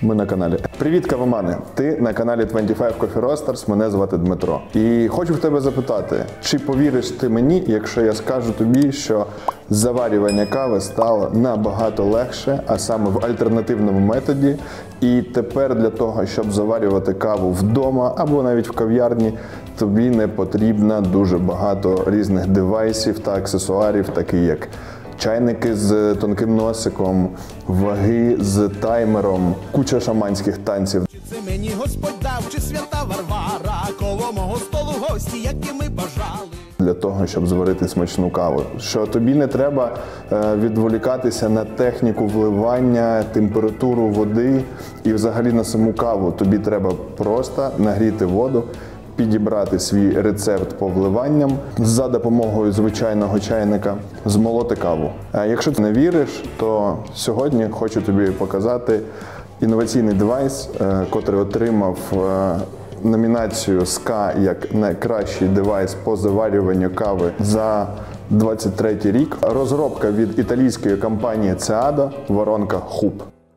Ми на каналі. Привіт, кавомани! Ти на каналі 25 Coffee Roasters, мене звати Дмитро. І хочу в тебе запитати, чи повіриш ти мені, якщо я скажу тобі, що заварювання кави стало набагато легше, а саме в альтернативному методі. І тепер для того, щоб заварювати каву вдома або навіть в кав'ярні, тобі не потрібно дуже багато різних девайсів та аксесуарів, такі як чайники з тонким носиком, ваги з таймером, куча шаманських танців. Це мені Господь дав, чи свята Варвара, коло мого столу гості, які ми бажали. Для того, щоб зварити смачну каву. Що тобі не треба відволікатися на техніку вливання, температуру води і взагалі на саму каву. Тобі треба просто нагріти воду, підібрати свій рецепт по вливанням за допомогою звичайного чайника, змолоти каву. А якщо ти не віриш, то сьогодні хочу тобі показати інноваційний девайс, котрий отримав номінацію СКА як найкращий девайс по заварюванню кави за 2023 рік. Розробка від італійської компанії Ceado, воронка Hub.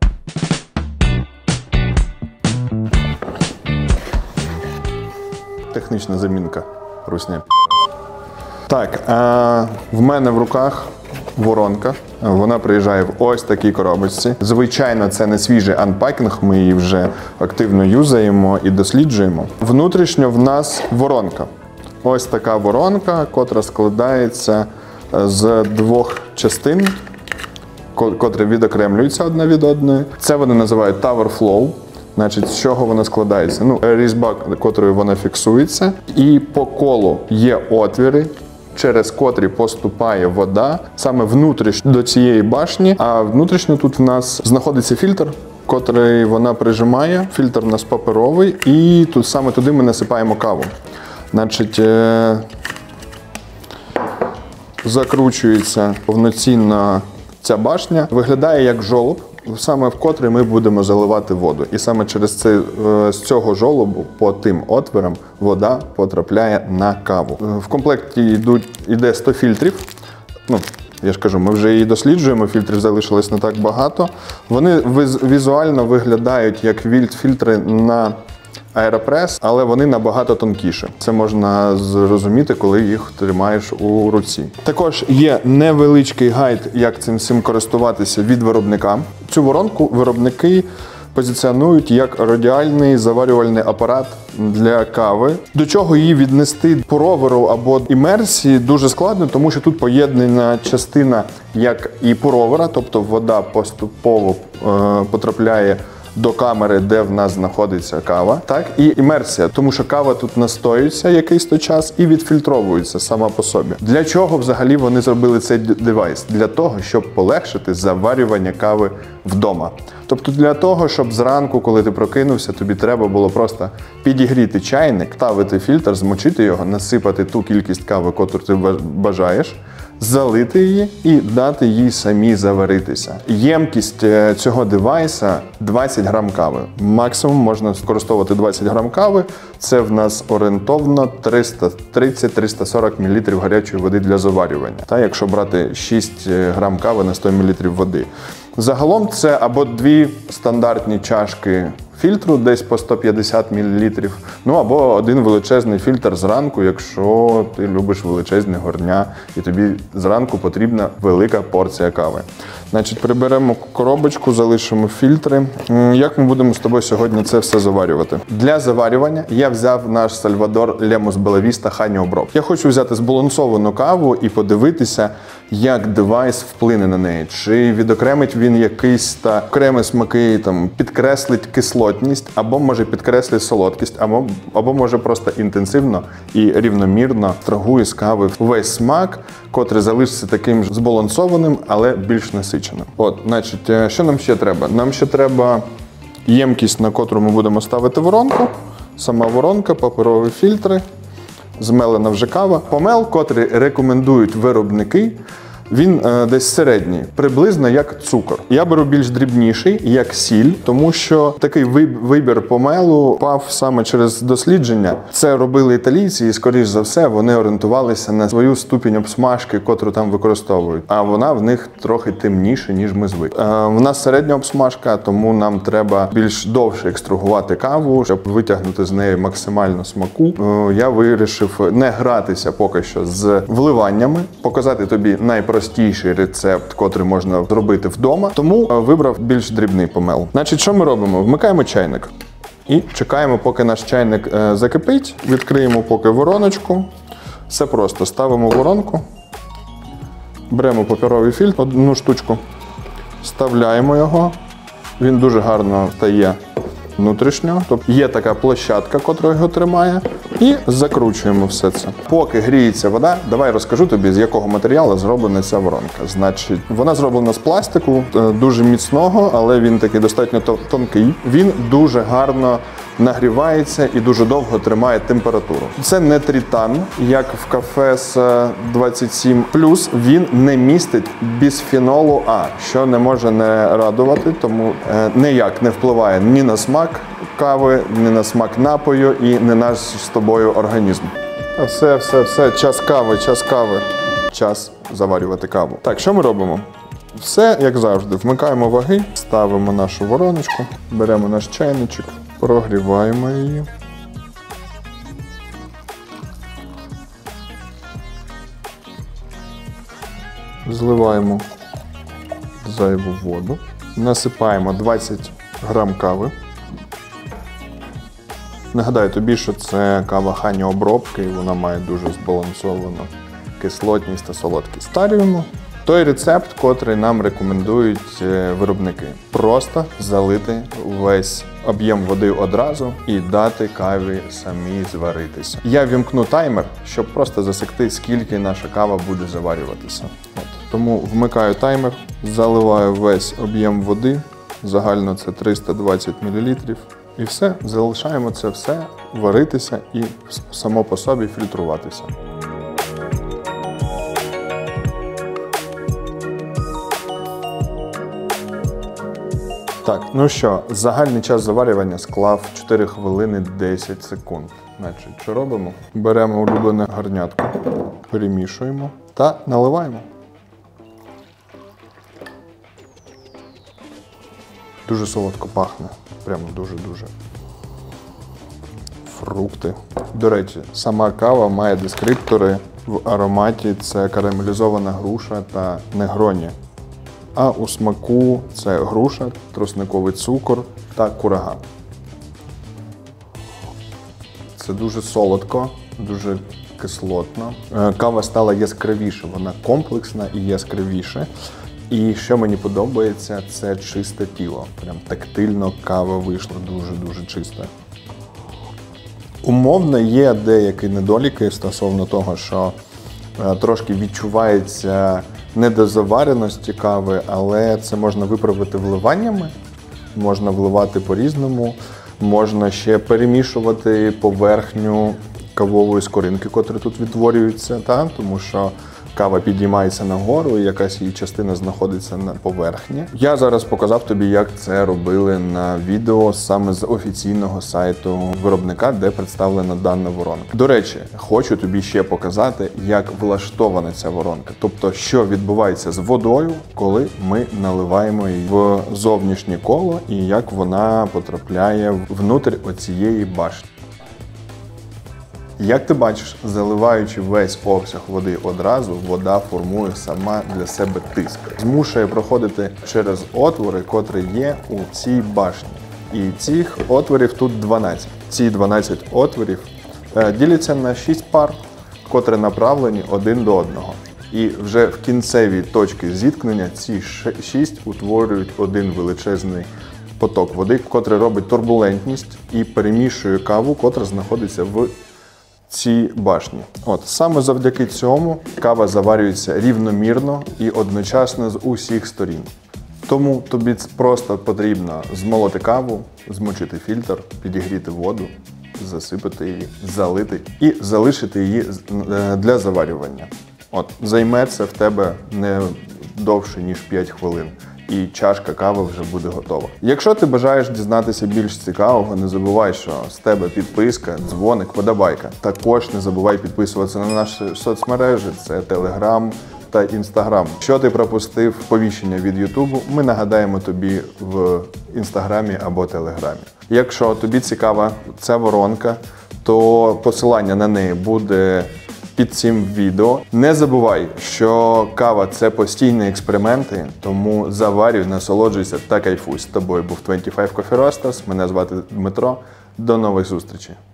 Технічна замінка русня. Так, в мене в руках воронка. Вона приїжджає в ось такій коробочці. Звичайно, це не свіжий анпакінг, ми її вже активно юзаємо і досліджуємо. Внутрішньо в нас воронка. Ось така воронка, котра складається з двох частин, котрі відокремлюються одна від одної. Це вони називають Tower Flow. Значить, з чого вона складається? Різьба, котрою вона фіксується, і по колу є отвіри, через котрі поступає вода саме внутрішньо до цієї башні, а внутрішньо тут в нас знаходиться фільтр, котрий вона прижимає. Фільтр у нас паперовий, і тут саме туди ми насипаємо каву. Значить, закручується повноцінно ця башня, виглядає як жолоб, саме в котрий ми будемо заливати воду. І саме через це, з цього жолобу по тим отворам вода потрапляє на каву. В комплекті йде 100 фільтрів. Я ж кажу, ми вже її досліджуємо, фільтрів залишилось не так багато. Вони візуально виглядають як фільтри на Aeropress, але вони набагато тонкіші. Це можна зрозуміти, коли їх тримаєш у руці. Також є невеличкий гайд, як цим всім користуватися від виробника. Цю воронку виробники позиціонують як радіальний заварювальний апарат для кави. До чого її віднести по роверу або імерсії дуже складно, тому що тут поєднана частина як і по ровера, тобто вода поступово потрапляє до камери, де в нас знаходиться кава, так і імерсія, тому що кава тут настоюється якийсь той час і відфільтровується сама по собі. Для чого взагалі вони зробили цей девайс? Для того, щоб полегшити заварювання кави вдома. Тобто для того, щоб зранку, коли ти прокинувся, тобі треба було просто підігріти чайник, ставити фільтр, змочити його, насипати ту кількість кави, яку ти бажаєш, залити її і дати їй самі заваритися. Ємкість цього девайса 20 грам кави. Максимум можна використовувати 20 грам кави. Це в нас орієнтовно 330-340 мл гарячої води для заварювання. Та якщо брати 6 грам кави на 100 мл води. Загалом це або дві стандартні чашки фільтру, десь по 150 мл, або один величезний фільтр зранку, якщо ти любиш величезні горня і тобі зранку потрібна велика порція кави. Значить, приберемо коробочку, залишимо фільтри. Як ми будемо з тобою сьогодні це все заварювати? Для заварювання я взяв наш Salvador Lemus Bella Vista Honey Obrob. Я хочу взяти збалансовану каву і подивитися, як девайс вплине на неї. Чи відокремить він якісь окремі смаки, підкреслить кислотність, або може підкреслить солодкість, або може просто інтенсивно і рівномірно екстрагує з кави весь смак, котрий залишиться таким збалансованим, але більш насиченим. Значить, що нам ще треба? Нам ще треба ємкість, на котру ми будемо ставити воронку, сама воронка, паперові фільтри, змелена вже кава. Помел, котрий рекомендують виробники, Він десь середній, приблизно як цукор. Я беру більш дрібніший, як сіль, тому що такий вибір помелу пав саме через дослідження. Це робили італійці і, скоріш за все, вони орієнтувалися на свою ступінь обсмажки, котру там використовують. А вона в них трохи темніша, ніж ми звикли. В нас середня обсмажка, тому нам треба більш довше екстрагувати каву, щоб витягнути з неї максимально смаку. Я вирішив не гратися поки що з вливаннями, показати тобі найпростіший рецепт, котрий можна зробити вдома, тому вибрав більш дрібний помел. Значить, що ми робимо? Вмикаємо чайник і чекаємо, поки наш чайник закипить, відкриємо поки вороночку. Все просто, ставимо воронку, беремо паперовий фільтр, одну штучку, вставляємо його, він дуже гарно стає внутрішньо, тобто є така площадка, котра його тримає, і закручуємо все це. Поки гріється вода, давай розкажу тобі, з якого матеріалу зроблена ця воронка. Значить, вона зроблена з пластику, дуже міцного, але він такий достатньо тонкий. Він дуже гарно нагрівається і дуже довго тримає температуру. Це не тритан, як в Кафес 27. Плюс він не містить бісфенолу А, що не може не радувати, тому ніяк не впливає ні на смак кави, ні на смак напою і не наш з тобою організм. Все, час кави. Час заварювати каву. Так, що ми робимо? Все, як завжди, вмикаємо ваги, ставимо нашу вороночку, беремо наш чайничок, прогріваємо її. Зливаємо зайву воду, насипаємо 20 грам кави. Нагадаю тобі, що це кава хані обробки, і вона має дуже збалансовану кислотність та солодкість. Ставимо той рецепт, котрий нам рекомендують виробники. Просто залити весь об'єм води одразу і дати каві самі зваритися. Я вімкну таймер, щоб просто засекти, скільки наша кава буде заварюватися. Тому вмикаю таймер, заливаю весь об'єм води, загально це 320 мл. І все, залишаємо це все варитися і само по собі фільтруватися. Так, ну що, загальний час заварювання склав 4 хвилини 10 секунд. Значить, що робимо? Беремо улюблене гарнятко, перемішуємо та наливаємо. Дуже солодко пахне, прямо дуже-дуже. Фрукти. До речі, сама кава має дескриптори в ароматі, це карамелізована груша та негроні. А у смаку це груша, тростниковий цукор та курага. Це дуже солодко, дуже кислотно. Кава стала яскравіша, вона комплексна і яскравіша. І що мені подобається, це чисте тіло. Прям тактильно кава вийшла дуже-дуже чиста. Умовно є деякі недоліки стосовно того, що трошки відчувається недозавареності кави, але це можна виправити вливаннями, можна вливати по-різному, можна ще перемішувати поверхню кавової скоринки, котрі тут відтворюються, тому що кава підіймається нагору, і якась її частина знаходиться на поверхні. Я зараз показав тобі, як це робили на відео саме з офіційного сайту виробника, де представлена дана воронка. До речі, хочу тобі ще показати, як влаштована ця воронка. Тобто, що відбувається з водою, коли ми наливаємо її в зовнішнє коло, і як вона потрапляє внутрь оцієї башні. Як ти бачиш, заливаючи весь обсяг води одразу, вода формує сама для себе тиск. Змушує проходити через отвори, котрі є у цій башні. І цих отворів тут 12. Ці 12 отворів діляться на 6 пар, котрі направлені один до одного. І вже в кінцевій точці зіткнення ці 6 утворюють один величезний поток води, котрий робить турбулентність і перемішує каву, котра знаходиться в цій башні. Саме завдяки цьому кава заварюється рівномірно і одночасно з усіх сторін. Тому тобі просто потрібно змолоти каву, змочити фільтр, підігріти воду, засипати її, залити і залишити її для заварювання. От, займе це в тебе не довше, ніж 5 хвилин. І чашка кави вже буде готова. Якщо ти бажаєш дізнатися більш цікавого, не забувай, що з тебе підписка, дзвоник, подобайка. Також не забувай підписуватися на наші соцмережі, це Telegram та Instagram. Якщо ти пропустив сповіщення від YouTube, ми нагадаємо тобі в Інстаграмі або Телеграмі. Якщо тобі цікава ця воронка, то посилання на неї буде під цим відео. Не забувай, що кава – це постійні експерименти, тому заварюй, насолоджуйся та кайфуй. З тобою був 25 Coffee Roasters, мене звати Дмитро. До нових зустрічей!